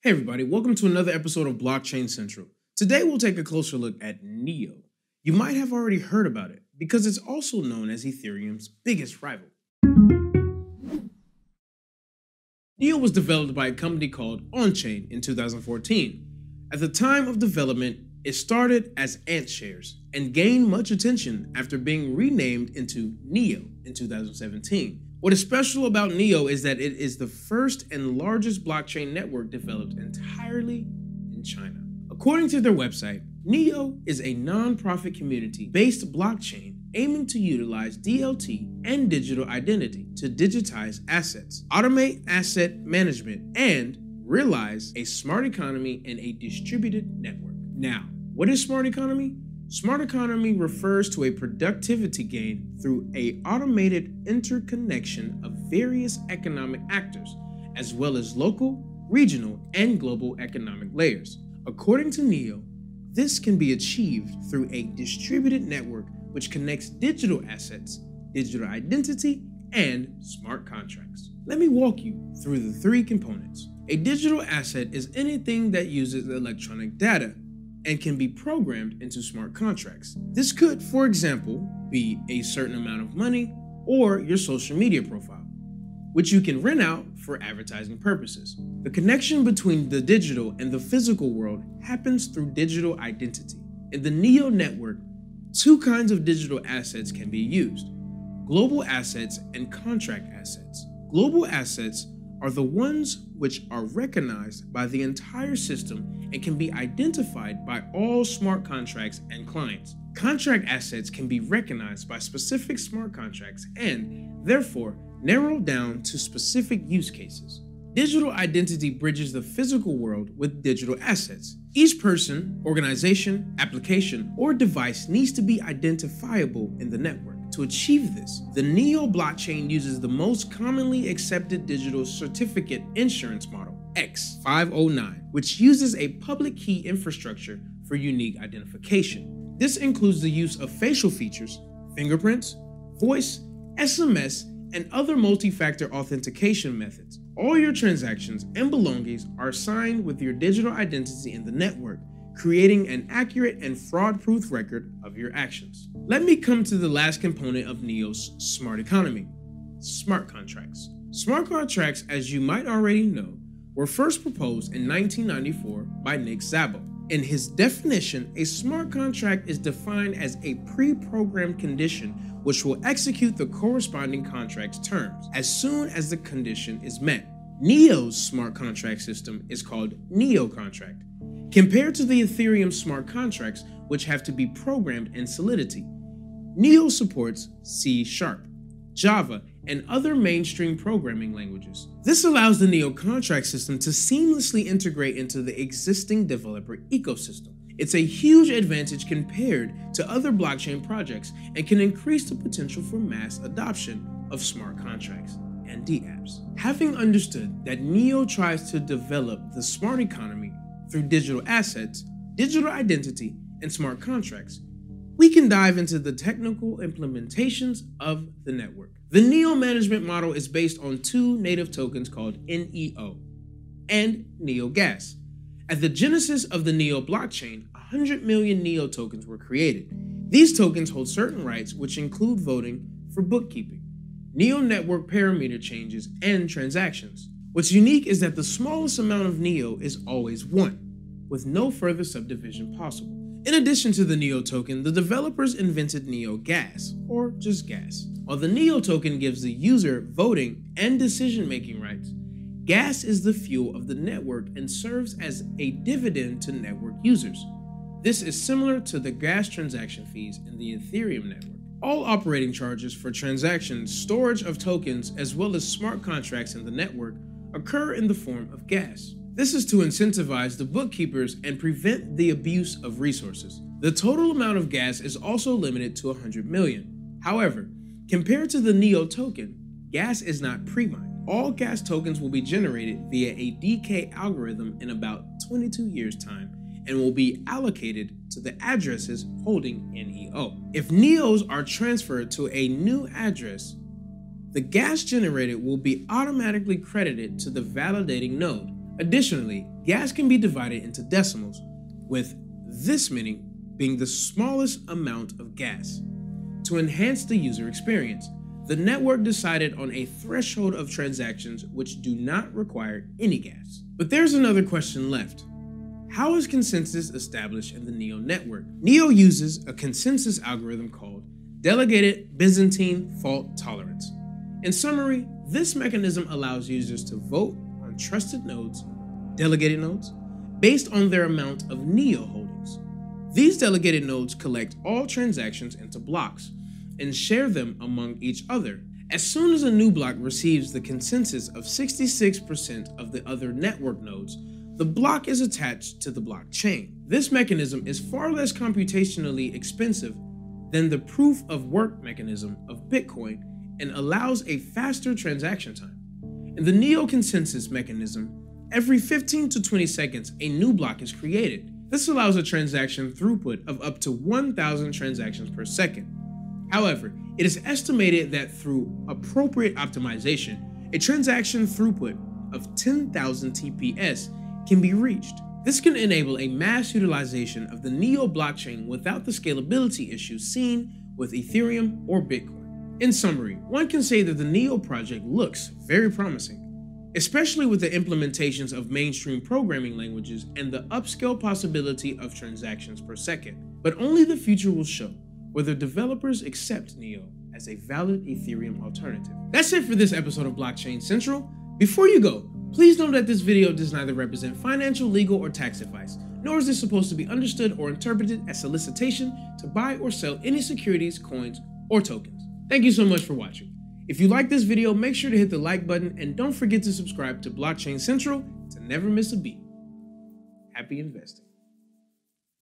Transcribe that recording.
Hey everybody, welcome to another episode of Blockchain Central. Today we'll take a closer look at NEO. You might have already heard about it because it's also known as Ethereum's biggest rival. NEO was developed by a company called On-Chain in 2014. At the time of development, it started as AntShares and gained much attention after being renamed into NEO in 2017. What is special about NEO is that it is the first and largest blockchain network developed entirely in China. According to their website, NEO is a non-profit community-based blockchain aiming to utilize DLT and digital identity to digitize assets, automate asset management, and realize a smart economy in a distributed network. Now, what is smart economy? Smart economy refers to a productivity gain through an automated interconnection of various economic actors, as well as local, regional, and global economic layers. According to NEO, this can be achieved through a distributed network which connects digital assets, digital identity, and smart contracts. Let me walk you through the three components. A digital asset is anything that uses electronic data and can be programmed into smart contracts. This could, for example, be a certain amount of money or your social media profile, which you can rent out for advertising purposes. The connection between the digital and the physical world happens through digital identity. In the NEO network, two kinds of digital assets can be used: global assets and contract assets. Global assets are the ones which are recognized by the entire system and can be identified by all smart contracts and clients. Contract assets can be recognized by specific smart contracts and, therefore, narrowed down to specific use cases. Digital identity bridges the physical world with digital assets. Each person, organization, application, or device needs to be identifiable in the network. To achieve this, the NEO blockchain uses the most commonly accepted digital certificate insurance model, X509, which uses a public key infrastructure for unique identification. This includes the use of facial features, fingerprints, voice, SMS, and other multi-factor authentication methods. All your transactions and belongings are signed with your digital identity in the network, creating an accurate and fraud-proof record of your actions. Let me come to the last component of NEO's smart economy: smart contracts. Smart contracts, as you might already know, were first proposed in 1994 by Nick Szabo. In his definition, a smart contract is defined as a pre-programmed condition which will execute the corresponding contract's terms as soon as the condition is met. NEO's smart contract system is called NEO contract. Compared to the Ethereum smart contracts, which have to be programmed in Solidity, NEO supports C#, Java, and other mainstream programming languages. This allows the NEO contract system to seamlessly integrate into the existing developer ecosystem. It's a huge advantage compared to other blockchain projects and can increase the potential for mass adoption of smart contracts and dapps. Having understood that NEO tries to develop the smart economy through digital assets, digital identity, and smart contracts, we can dive into the technical implementations of the network. The NEO management model is based on two native tokens called NEO and NEO Gas. At the genesis of the NEO blockchain, 100 million NEO tokens were created. These tokens hold certain rights, which include voting for bookkeeping, NEO network parameter changes, and transactions. What's unique is that the smallest amount of NEO is always 1, with no further subdivision possible. In addition to the NEO token, the developers invented NEO Gas, or just gas. While the NEO token gives the user voting and decision-making rights, gas is the fuel of the network and serves as a dividend to network users. This is similar to the gas transaction fees in the Ethereum network. All operating charges for transactions, storage of tokens, as well as smart contracts in the network occur in the form of gas. This is to incentivize the bookkeepers and prevent the abuse of resources. The total amount of gas is also limited to 100 million. However, compared to the NEO token, gas is not pre-mined. All gas tokens will be generated via a decay algorithm in about 22 years' time and will be allocated to the addresses holding NEO. If NEOs are transferred to a new address, the gas generated will be automatically credited to the validating node, Additionally, gas can be divided into decimals, with this many being the smallest amount of gas. To enhance the user experience, the network decided on a threshold of transactions which do not require any gas. But there's another question left. How is consensus established in the NEO network? NEO uses a consensus algorithm called Delegated Byzantine Fault Tolerance. In summary, this mechanism allows users to vote on trusted nodes, delegated nodes, based on their amount of NEO holdings. These delegated nodes collect all transactions into blocks and share them among each other. As soon as a new block receives the consensus of 66% of the other network nodes, the block is attached to the blockchain. This mechanism is far less computationally expensive than the proof of work mechanism of Bitcoin and allows a faster transaction time. In the NEO consensus mechanism, every 15 to 20 seconds, a new block is created. This allows a transaction throughput of up to 1,000 transactions per second. However, it is estimated that through appropriate optimization, a transaction throughput of 10,000 TPS can be reached. This can enable a mass utilization of the NEO blockchain without the scalability issues seen with Ethereum or Bitcoin. In summary, one can say that the NEO project looks very promising, especially with the implementations of mainstream programming languages and the upscale possibility of transactions per second. But only the future will show whether developers accept NEO as a valid Ethereum alternative. That's it for this episode of Blockchain Central. Before you go, please know that this video does neither represent financial, legal, or tax advice, nor is this supposed to be understood or interpreted as solicitation to buy or sell any securities, coins, or tokens. Thank you so much for watching. If you like this video, make sure to hit the like button and don't forget to subscribe to Blockchain Central to never miss a beat. Happy investing.